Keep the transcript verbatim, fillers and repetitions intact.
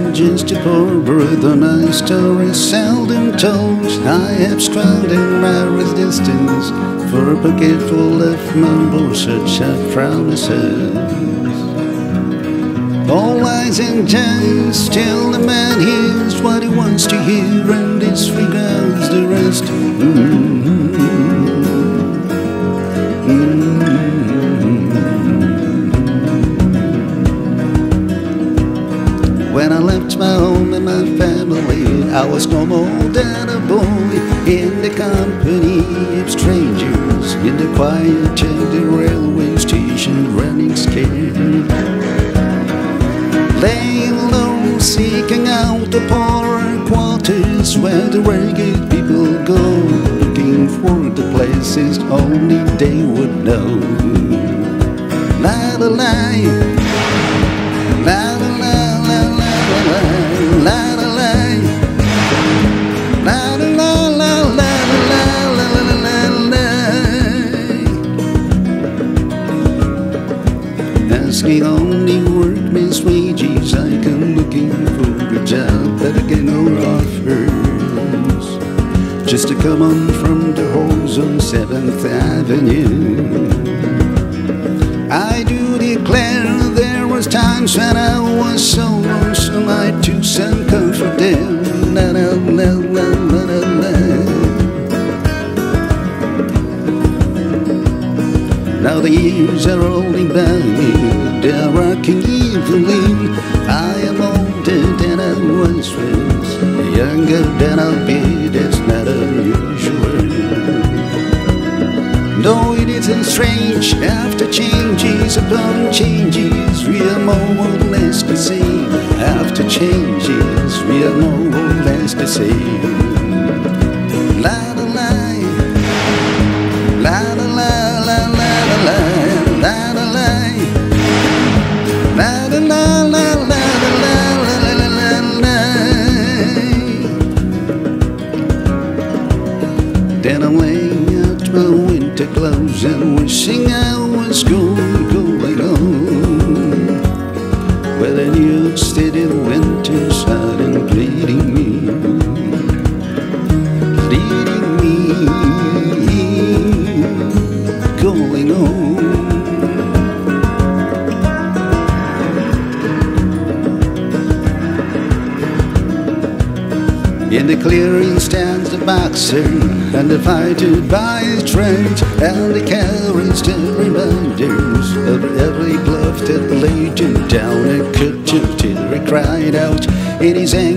just a poor brother, my story seldom told. I have scrawled in my resistance for a pocket full of mumbles, such as promises. All lies and just till the man hears what he wants to hear and disregards the rest. Mm-hmm. Mm-hmm. When I left my home and my family, I was no more than a boy in the company of strangers, in the quiet of the railway station, running scared. Laying low, seeking out the poorer quarters where the ragged people go, looking for the places only they would know. La la la, la la la, la la la, la la la, la la la, la la la, la la la. Asking only workmen's wages, I come looking for a job that I get no offers, just to come on from the halls on seventh Avenue. I do declare there was times when I was so lonesome I took some comfort there. La la la la la la la. Now the years are rolling by me, they're rocking evenly. I am older than I once was, younger than I'll be, that's not unusual. Though it isn't strange, after changes upon changes, we are more or less the same. After changes, we are more or less the same. La la la, la la la, la la la, la la la, la la la, la la la, la la la. Then I'm laying out my winter clothes and wishing I was going, going home, where the new steady winter's hot and bleeding me, bleeding me, going home. In the clearing stands the boxer and the fighter by his trade, and he carries the reminders of every glove that laid him down and cut him till he cried out in his